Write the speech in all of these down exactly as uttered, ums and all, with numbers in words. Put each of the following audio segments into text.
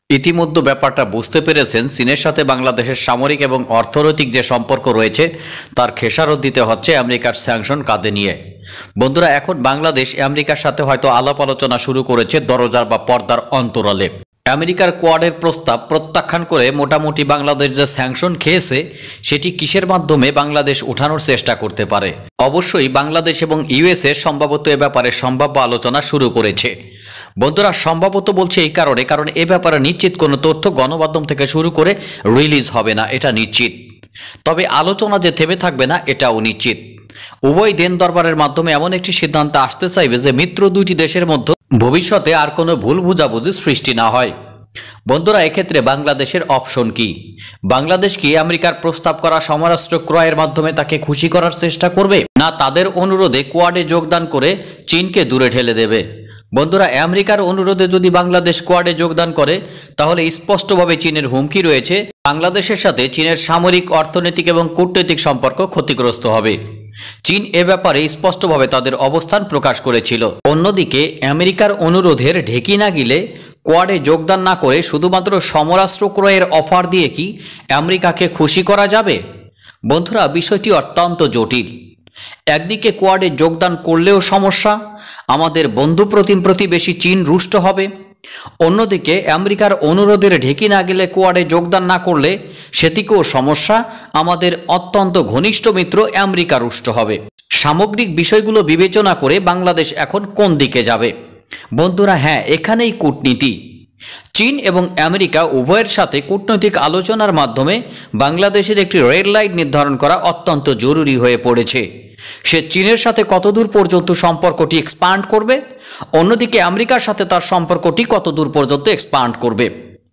ইতিমধ্যে ব্যাপারটা বুঝতে পেরেছেন, চীনের সাথে বাংলাদেশের সামরিক এবং অর্থনৈতিক যে সম্পর্ক রয়েছে তার খেসারত দিতে হচ্ছে আমেরিকার স্যাংশন কাঁধে নিয়ে। বন্ধুরা, এখন বাংলাদেশ আমেরিকার সাথে হয়তো আলাপ আলোচনা শুরু করেছে দরজার বা পর্দার অন্তরালে। আমেরিকার কোয়াডের প্রস্তাব প্রত্যাখ্যান করে মোটামুটি বাংলাদেশ যে স্যাংশন খেয়েছে সেটি কিসের মাধ্যমে বাংলাদেশ উঠানোর চেষ্টা করতে পারে। অবশ্যই বাংলাদেশ এবং ইউএসএ সম্ভবত এ ব্যাপারে সম্ভাব্য আলোচনা শুরু করেছে। বন্ধুরা, সম্ভবত বলছে এই কারণে কারণ এ ব্যাপারে নিশ্চিত কোনো তথ্য গণমাধ্যম থেকে শুরু করে রিলিজ হবে না, এটা নিশ্চিত। তবে আলোচনা যে থেমে থাকবে না এটাও নিশ্চিত। উভয় দেন দরবারের মাধ্যমে এমন একটি সিদ্ধান্ত আসতে চাইবে যে মিত্র দুইটি দেশের মধ্যে ভবিষ্যতে আর কোনো ভুল বুঝাবুঝি সৃষ্টি না হয়। বন্ধুরা, এক্ষেত্রে বাংলাদেশের অপশন কি? বাংলাদেশ কি আমেরিকার প্রস্তাব করা সমরাস্ত্র ক্রয়ের মাধ্যমে তাকে খুশি করার চেষ্টা করবে, না তাদের অনুরোধে কোয়াডে যোগদান করে চীনকে দূরে ঠেলে দেবে? বন্ধুরা, আমেরিকার অনুরোধে যদি বাংলাদেশ কোয়াডে যোগদান করে তাহলে স্পষ্টভাবে চীনের হুমকি রয়েছে বাংলাদেশের সাথে চীনের সামরিক, অর্থনৈতিক এবং কূটনৈতিক সম্পর্ক ক্ষতিগ্রস্ত হবে। চীন এ ব্যাপারে স্পষ্টভাবে তাদের অবস্থান প্রকাশ করেছিল। অন্যদিকে আমেরিকার অনুরোধের ঢেকি না গিলে কোয়াডে যোগদান না করে শুধুমাত্র সমরাস্ত্র ক্রয়ের অফার দিয়ে কি আমেরিকাকে খুশি করা যাবে? বন্ধুরা, বিষয়টি অত্যন্ত জটিল। একদিকে কোয়াডে যোগদান করলেও সমস্যা, আমাদের বন্ধু প্রতিম প্রতিবেশী চীন রুষ্ট হবে। অন্যদিকে আমেরিকার অনুরোধের ঢেকি না গেলে কোয়াডে যোগদান না করলে সেটিকেও সমস্যা, আমাদের অত্যন্ত ঘনিষ্ঠ মিত্র আমেরিকা রুষ্ট হবে। সামগ্রিক বিষয়গুলো বিবেচনা করে বাংলাদেশ এখন কোন দিকে যাবে? বন্ধুরা, হ্যাঁ, এখানেই কূটনীতি। চীন এবং আমেরিকা উভয়ের সাথে কূটনৈতিক আলোচনার মাধ্যমে বাংলাদেশের একটি রেড লাইন নির্ধারণ করা অত্যন্ত জরুরি হয়ে পড়েছে। সে চীনের সাথে কতদূর পর্যন্ত সম্পর্কটি এক্সপান্ড করবে, অন্যদিকে আমেরিকার সাথে তার সম্পর্কটি কতদূর পর্যন্ত এক্সপান্ড করবে।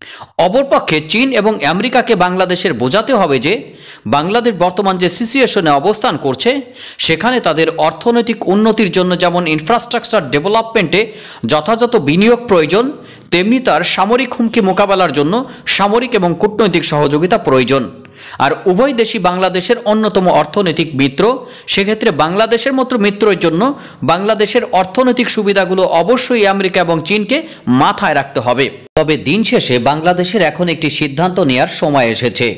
অপরপক্ষে চীন এবং আমেরিকাকে বাংলাদেশের বোঝাতে হবে যে বাংলাদেশ বর্তমান যে সিচুয়েশনে অবস্থান করছে সেখানে তাদের অর্থনৈতিক উন্নতির জন্য যেমন ইনফ্রাস্ট্রাকচার ডেভেলপমেন্টে যথাযথ বিনিয়োগ প্রয়োজন, তেমনি তার সামরিক হুমকি মোকাবেলার জন্য সামরিক এবং কূটনৈতিক সহযোগিতা প্রয়োজন। আর উভয় দেশই বাংলাদেশের অন্যতম অর্থনৈতিক মিত্র। সেক্ষেত্রে বাংলাদেশের মতো মিত্রের জন্য বাংলাদেশের অর্থনৈতিক সুবিধাগুলো অবশ্যই আমেরিকা এবং চীনকে মাথায় রাখতে হবে। তবে দিন শেষে বাংলাদেশের এখন একটি সিদ্ধান্ত নেওয়ার সময় এসেছে,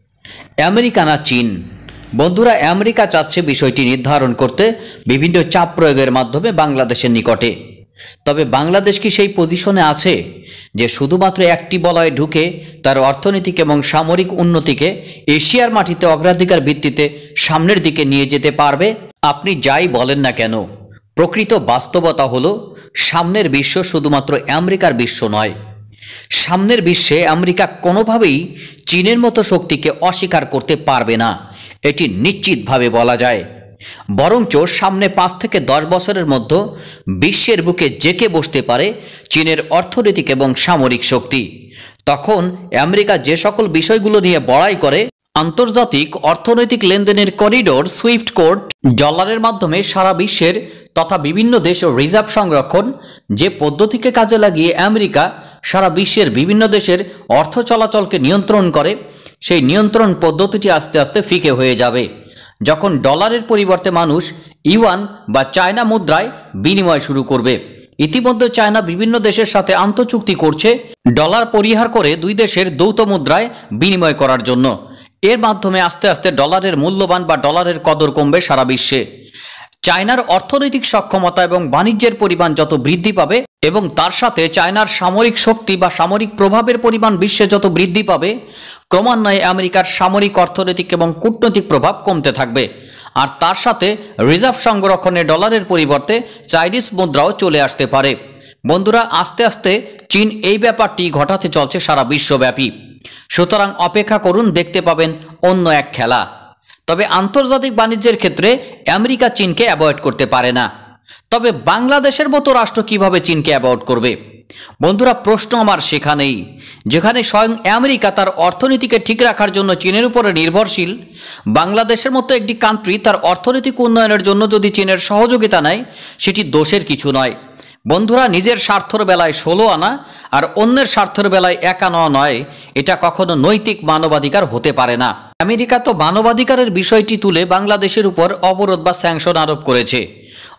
আমেরিকা না চীন। বন্ধুরা, আমেরিকা চাচ্ছে বিষয়টি নির্ধারণ করতে বিভিন্ন চাপ প্রয়োগের মাধ্যমে বাংলাদেশের নিকটে। তবে বাংলাদেশ কি সেই পজিশনে আছে যে শুধুমাত্র একটি বলয়ে ঢুকে তার অর্থনৈতিক এবং সামরিক উন্নতিকে এশিয়ার মাটিতে অগ্রাধিকার ভিত্তিতে সামনের দিকে নিয়ে যেতে পারবে? আপনি যাই বলেন না কেন, প্রকৃত বাস্তবতা হলো সামনের বিশ্ব শুধুমাত্র আমেরিকার বিশ্ব নয়। সামনের বিশ্বে আমেরিকা কোনোভাবেই চীনের মতো শক্তিকে অস্বীকার করতে পারবে না, এটি নিশ্চিতভাবে বলা যায়। বরঞ্চ সামনে পাঁচ থেকে দশ বছরের মধ্যে বিশ্বের বুকে জেকে বসতে পারে চীনের অর্থনৈতিক এবং সামরিক শক্তি। তখন আমেরিকা যে সকল বিষয়গুলো নিয়ে বড়াই করে, আন্তর্জাতিক অর্থনৈতিক লেনদেনের করিডোর, সুইফট কোড, ডলারের মাধ্যমে সারা বিশ্বের তথা বিভিন্ন দেশের রিজার্ভ সংরক্ষণ, যে পদ্ধতিকে কাজে লাগিয়ে আমেরিকা সারা বিশ্বের বিভিন্ন দেশের অর্থ চলাচলকে নিয়ন্ত্রণ করে, সেই নিয়ন্ত্রণ পদ্ধতিটি আস্তে আস্তে ফিকে হয়ে যাবে যখন ডলারের পরিবর্তে মানুষ ইউয়ান বা চায়না মুদ্রায় বিনিময় শুরু করবে। ইতিমধ্যে চায়না বিভিন্ন দেশের সাথে আন্তঃচুক্তি করছে ডলার পরিহার করে দুই দেশের যৌথ মুদ্রায় বিনিময় করার জন্য। এর মাধ্যমে আস্তে আস্তে ডলারের মূল্যবান বা ডলারের কদর কমবে সারা বিশ্বে। চায়নার অর্থনৈতিক সক্ষমতা এবং বাণিজ্যের পরিমাণ যত বৃদ্ধি পাবে এবং তার সাথে চায়নার সামরিক শক্তি বা সামরিক প্রভাবের পরিমাণ বিশ্বে যত বৃদ্ধি পাবে, ক্রমান্বয়ে আমেরিকার সামরিক, অর্থনৈতিক এবং কূটনৈতিক প্রভাব কমতে থাকবে। আর তার সাথে রিজার্ভ সংরক্ষণে ডলারের পরিবর্তে চাইনিজ মুদ্রাও চলে আসতে পারে। বন্ধুরা, আস্তে আস্তে চীন এই ব্যাপারটি ঘটাতে চলছে সারা বিশ্বব্যাপী। সুতরাং অপেক্ষা করুন, দেখতে পাবেন অন্য এক খেলা। তবে আন্তর্জাতিক বাণিজ্যের ক্ষেত্রে আমেরিকা চীনকে অ্যাভয়েড করতে পারে না। তবে বাংলাদেশের মতো রাষ্ট্র কিভাবে চীনকে অ্যাভয়েড করবে? বন্ধুরা, প্রশ্ন আমার সেখানেই, যেখানে স্বয়ং আমেরিকা তার অর্থনীতিকে ঠিক রাখার জন্য চীনের উপরে নির্ভরশীল। বাংলাদেশের মতো একটি কান্ট্রি তার অর্থনৈতিক উন্নয়নের জন্য যদি চীনের সহযোগিতা নেয়, সেটি দোষের কিছু নয়। বন্ধুরা, নিজের স্বার্থের বেলায় ষোলো আনা আর অন্যের স্বার্থের বেলায় এক আনা নয়, এটা কখনো নৈতিক মানবাধিকার হতে পারে না। আমেরিকা তো মানবাধিকারের বিষয়টি তুলে বাংলাদেশের উপর অবরোধ বা স্যাংশন আরোপ করেছে,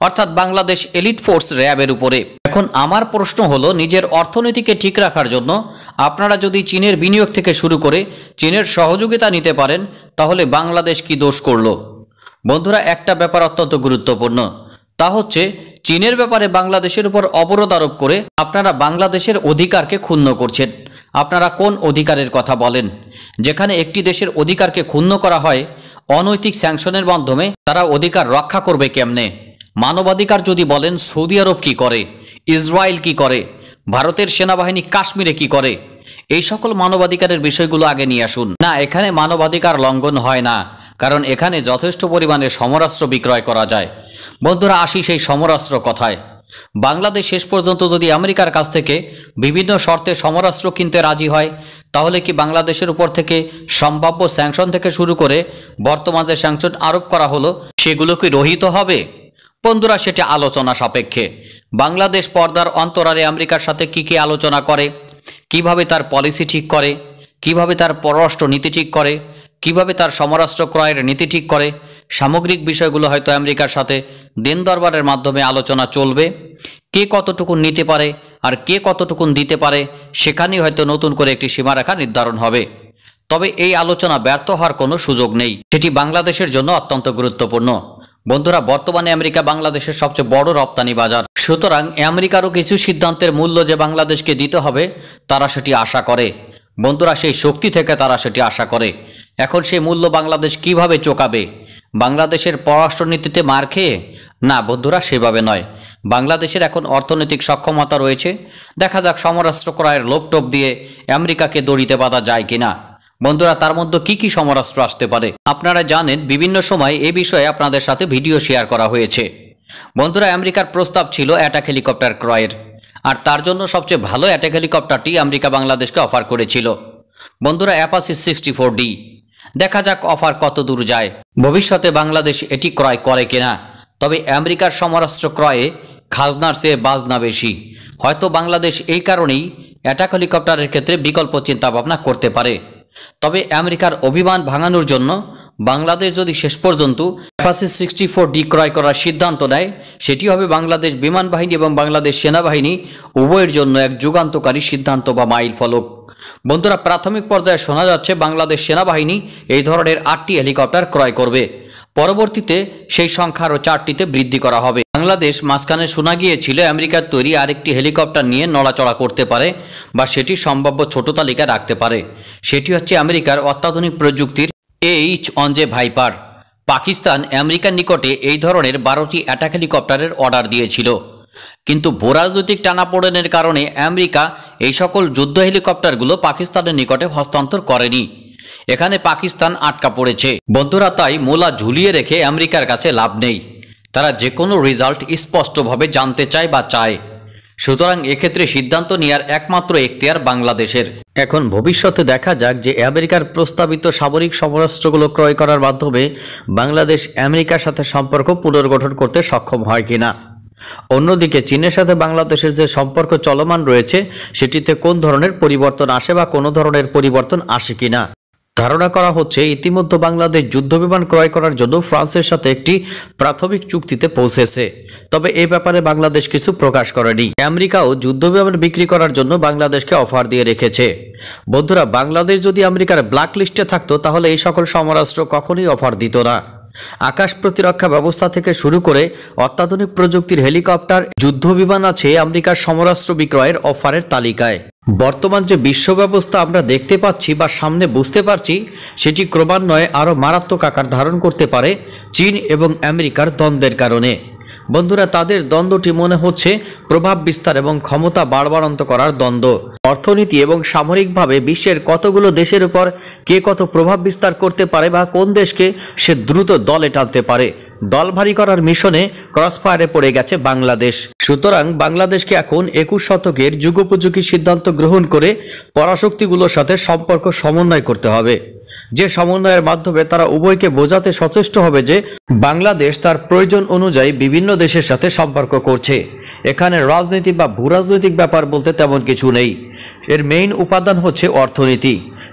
অর্থাৎ বাংলাদেশ এলিট ফোর্স র্যাবের উপরে। এখন আমার প্রশ্ন হলো, নিজের অর্থনীতিকে ঠিক রাখার জন্য আপনারা যদি চীনের বিনিয়োগ থেকে শুরু করে চীনের সহযোগিতা নিতে পারেন, তাহলে বাংলাদেশ কি দোষ করলো? বন্ধুরা, একটা ব্যাপার অত্যন্ত গুরুত্বপূর্ণ, তা হচ্ছে চীনের ব্যাপারে বাংলাদেশের উপর অবরোধ আরোপ করে আপনারা বাংলাদেশের অধিকারকে ক্ষুণ্ণ করছেন। আপনারা কোন অধিকারের কথা বলেন? যেখানে একটি দেশের অধিকারকে ক্ষুণ্ণ করা হয় অনৈতিক স্যাংশনের মাধ্যমে, তারা অধিকার রক্ষা করবে কেমনে? মানবাধিকার যদি বলেন, সৌদি আরব কি করে, ইসরায়েল কি করে, ভারতের সেনাবাহিনী কাশ্মীরে কি করে, এই সকল মানবাধিকারের বিষয়গুলো আগে নিয়ে আসুন। না, এখানে মানবাধিকার লঙ্ঘন হয় না, কারণ এখানে যথেষ্ট পরিমাণে সমরাস্ত্র বিক্রয় করা যায়। বন্ধুরা, আসি সেই সমরাস্ত্র কথায়। বাংলাদেশ শেষ পর্যন্ত যদি আমেরিকার কাছ থেকে বিভিন্ন শর্তে সমরাস্ত্র কিনতে রাজি হয়, তাহলে কি বাংলাদেশের উপর থেকে সম্ভাব্য স্যাংশন থেকে শুরু করে বর্তমানে যে স্যাংশন আরোপ করা হলো, সেগুলো কি রহিত হবে? বন্ধুরা, সেটা আলোচনা সাপেক্ষে। বাংলাদেশ পর্দার অন্তরালে আমেরিকার সাথে কি কি আলোচনা করে, কিভাবে তার পলিসি ঠিক করে, কিভাবে তার পররাষ্ট্র নীতি ঠিক করে, কিভাবে তার সমরাস্ত্র ক্রয়ের নীতি ঠিক করে, সামগ্রিক বিষয়গুলো হয়তো আমেরিকার সাথে দিন দরবারের মাধ্যমে আলোচনা চলবে। কে কতটুকুন নিতে পারে আর কে কতটুকুন দিতে পারে, সেখানেই হয়তো নতুন করে একটি সীমারেখা নির্ধারণ হবে। তবে এই আলোচনা ব্যর্থ হওয়ার কোনো সুযোগ নেই, সেটি বাংলাদেশের জন্য অত্যন্ত গুরুত্বপূর্ণ। বন্ধুরা, বর্তমানে আমেরিকা বাংলাদেশের সবচেয়ে বড় রপ্তানি বাজার, সুতরাং আমেরিকারও কিছু সিদ্ধান্তের মূল্য যে বাংলাদেশকে দিতে হবে, তারা সেটি আশা করে। বন্ধুরা, সেই শক্তি থেকে তারা সেটি আশা করে। এখন সেই মূল্য বাংলাদেশ কিভাবে চোকাবে? বাংলাদেশের পররাষ্ট্রনীতিতে মার খেয়ে? না বন্ধুরা, সেভাবে নয়। বাংলাদেশের এখন অর্থনৈতিক সক্ষমতা রয়েছে, দেখা যাক সমরাস্ত্র ক্রয়ের লোপটোপ দিয়ে আমেরিকাকে দড়িতে বাঁধা যায় কিনা। বন্ধুরা, তার মধ্যে কি কি সমরাস্ত্র আসতে পারে? আপনারা জানেন, বিভিন্ন সময় এ বিষয়ে আপনাদের সাথে ভিডিও শেয়ার করা হয়েছে। বন্ধুরা, আমেরিকার প্রস্তাব ছিল অ্যাটাক হেলিকপ্টার ক্রয়ের, আর তার জন্য সবচেয়ে ভালো অ্যাটাক হেলিকপ্টারটি আমেরিকা বাংলাদেশকে অফার করেছিল। বন্ধুরা, অ্যাপাচি সিক্সটি ফোর ডি। দেখা যাক অফার কত দূর যায়, ভবিষ্যতে বাংলাদেশ এটি ক্রয় করে কিনা। তবে আমেরিকার সমরাস্ত্র ক্রয়ে খাজনার চেয়ে বাজনা বেশি। হয়তো বাংলাদেশ এই কারণেই অ্যাটাক হেলিকপ্টারের ক্ষেত্রে বিকল্প চিন্তাভাবনা করতে পারে। তবে আমেরিকার অভিমান ভাঙানোর জন্য বাংলাদেশ যদি শেষ পর্যন্ত অ্যাপাচি সিক্সটি ফোর ডি ক্রয় করার সিদ্ধান্ত নেয়, সেটি হবে বাংলাদেশ বিমান বাহিনী এবং বাংলাদেশ সেনাবাহিনী উভয়ের জন্য এক যুগান্তকারী সিদ্ধান্ত বা মাইল ফলক। বন্ধুরা, প্রাথমিক পর্যায়ে শোনা যাচ্ছে বাংলাদেশ সেনাবাহিনী এই ধরনের আটটি হেলিকপ্টার ক্রয় করবে। পরবর্তীতে সেই সংখ্যা আরও চারটিতে বৃদ্ধি করা হবে। বাংলাদেশ মাঝখানে শোনা গিয়েছিল আমেরিকার তৈরি আরেকটি হেলিকপ্টার নিয়ে নড়াচড়া করতে পারে বা সেটি সম্ভাব্য ছোট তালিকায় রাখতে পারে। সেটি হচ্ছে আমেরিকার অত্যাধুনিক প্রযুক্তির H one J Viper. Pakistan আমেরিকার নিকটে এই ধরনের বারোটি অ্যাটাক হেলিকপ্টারের অর্ডার দিয়েছিল, কিন্তু ভূরাজনৈতিক টানাপোড়েনের কারণে আমেরিকা এই সকল যুদ্ধ হেলিকপ্টারগুলো পাকিস্তানের নিকটে হস্তান্তর করেনি। এখানে পাকিস্তান আটকা পড়েছে। বন্ধুরা, তাই মোলা ঝুলিয়ে রেখে আমেরিকার কাছে লাভ নেই। তারা যে কোনো রেজাল্ট স্পষ্টভাবে জানতে চায় বা চায়। সুতরাং এক্ষেত্রে সিদ্ধান্ত নেওয়ার একমাত্র এখতিয়ার বাংলাদেশের। এখন ভবিষ্যতে দেখা যাক যে আমেরিকার প্রস্তাবিত সামরিক সমরাস্ত্রগুলো ক্রয় করার মাধ্যমে বাংলাদেশ আমেরিকার সাথে সম্পর্ক পুনর্গঠন করতে সক্ষম হয় কিনা। অন্যদিকে চীনের সাথে বাংলাদেশের যে সম্পর্ক চলমান রয়েছে, সেটিতে কোন ধরনের পরিবর্তন আসে বা কোনো ধরনের পরিবর্তন আসে কিনা। ধারণা করা হচ্ছে ইতিমধ্যে বাংলাদেশ যুদ্ধবিমান ক্রয় করার জন্য ফ্রান্সের সাথে একটি প্রাথমিক চুক্তিতে পৌঁছেছে। তবে এই ব্যাপারে বাংলাদেশ কিছু প্রকাশ করেনি। আমেরিকাও যুদ্ধবিমান বিক্রি করার জন্য বাংলাদেশকে অফার দিয়ে রেখেছে। বন্ধুরা, বাংলাদেশ যদি আমেরিকার ব্ল্যাক লিস্টে থাকতো, তাহলে এই সকল সমরাস্ত্র কখনোই অফার দিত না। আকাশ প্রতিরক্ষা ব্যবস্থা থেকে শুরু করে অত্যাধুনিক প্রযুক্তির হেলিকপ্টার, যুদ্ধবিমান আছে আমেরিকার সমরাস্ত্র বিক্রয়ের অফারের তালিকায়। বর্তমান যে বিশ্ব ব্যবস্থা আমরা দেখতে পাচ্ছি বা সামনে বুঝতে পারছি, সেটি ক্রমান্বয়ে আরও মারাত্মক আকার ধারণ করতে পারে চীন এবং আমেরিকার দ্বন্দ্বের কারণে। বন্ধুরা, তাদের দ্বন্দ্বটি মনে হচ্ছে প্রভাব বিস্তার এবং ক্ষমতা বাড়বাড়ন্ত করার দ্বন্দ্ব। অর্থনীতি এবং সামরিকভাবে বিশ্বের কতগুলো দেশের উপর কে কত প্রভাব বিস্তার করতে পারে বা কোন দেশকে সে দ্রুত দলে টানতে পারে, দল ভারী করার মিশনে ক্রসফায়ারে পড়ে গেছে বাংলাদেশ। সুতরাং বাংলাদেশকে এখন একুশ শতকের যুগোপযোগী সিদ্ধান্ত গ্রহণ করে পরাশক্তিগুলোর সাথে সম্পর্ক সমন্বয় করতে হবে, যে সমন্বয়ের মাধ্যমে তারা উভয়কে বোঝাতে সচেষ্ট হবে যে বাংলাদেশ তার প্রয়োজন অনুযায়ী বিভিন্ন দেশের সাথে সম্পর্ক করছে। এখানে রাজনীতি বা ভূরাজনৈতিক ব্যাপার বলতে তেমন কিছু নেই। এর মেইন উপাদান হচ্ছে অর্থনীতি।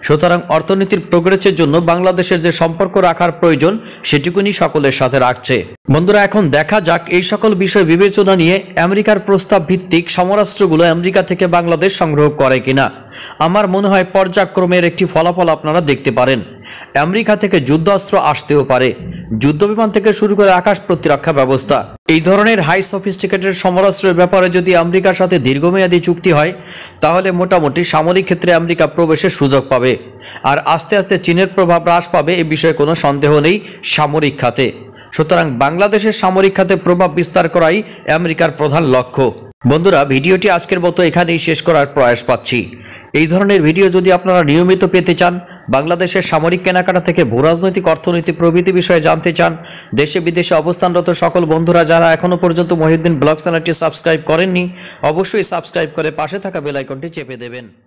সুতরাং অর্থনীতির প্রোগ্রেসের জন্য বাংলাদেশের যে সম্পর্ক রাখার প্রয়োজন সেটুকুনি সকলের সাথে রাখছে। বন্ধুরা, এখন দেখা যাক এই সকল বিষয় বিবেচনা নিয়ে আমেরিকার প্রস্তাব ভিত্তিক সমরাস্ত্রগুলো আমেরিকা থেকে বাংলাদেশ সংগ্রহ করে কিনা। আমার মনে হয় পর্যায়ক্রমের একটি ফলাফল আপনারা দেখতে পারেন। আমেরিকা থেকে যুদ্ধাস্ত্র আসতেও পারে, যুদ্ধবিমান থেকে শুরু করে আকাশ প্রতিরক্ষা ব্যবস্থা। এই ধরনের হাই সফিস্টিকেটেড সমরাস্ত্রের ব্যাপারে যদি আমেরিকার সাথে দীর্ঘমেয়াদী চুক্তি হয় তাহলে মোটামুটি সামরিক ক্ষেত্রে আমেরিকা প্রবেশের সুযোগ পাবে। আর আস্তে আস্তে চীনের প্রভাব হ্রাস পাবে, এ বিষয়ে কোনো সন্দেহ নেই সামরিক খাতে। সুতরাং বাংলাদেশের সামরিক খাতে প্রভাব বিস্তার করাই আমেরিকার প্রধান লক্ষ্য। বন্ধুরা, ভিডিওটি আজকের মতো এখানেই শেষ করার প্রয়াস পাচ্ছি। এই ধরনের ভিডিও যদি আপনারা নিয়মিত পেতে চান, বাংলাদেশের সামরিক কেনাকাটা থেকে ভূরাজনৈতিক অর্থনীতি প্রভৃতি বিষয়ে জানতে চান, দেশে বিদেশে অবস্থানরত সকল বন্ধুরা যারা এখনও পর্যন্ত মহিউদ্দিন ব্লগ চ্যানেলটি সাবস্ক্রাইব করেননি অবশ্যই সাবস্ক্রাইব করে পাশে থাকা বেল আইকনটি চেপে দেবেন।